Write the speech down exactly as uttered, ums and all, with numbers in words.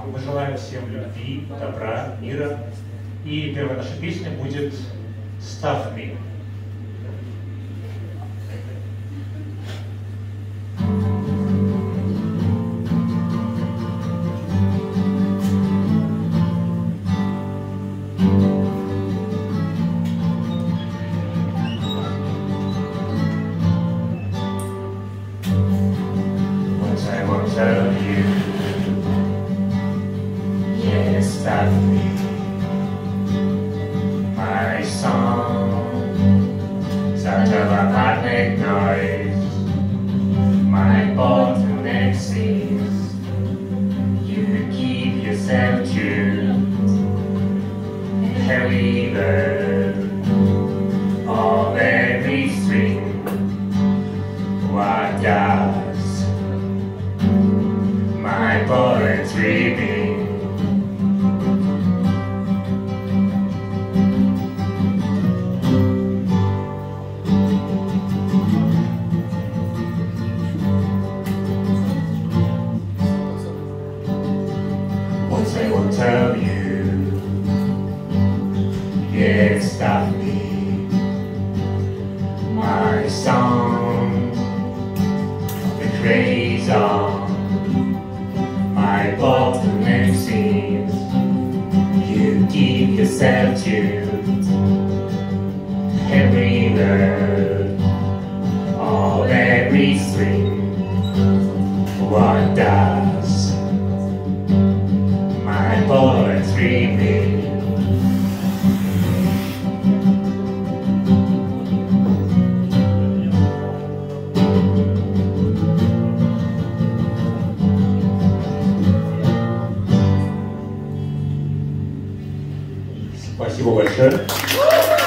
Мы желаем всем любви, добра, мира. И первая наша песня будет «Stuff Me». I won't tell you, yeah, stuff me. My song, such a rhythmic noise. My bottleneck seems you keep yourself tuned. Heavy burden of every string. What does my poetry mean? What I will tell you, yeah, stop me. My song, the craze on my bottleneck seems you keep yourself tuned. Every word of every string. What does my poetry mean? Спасибо большое.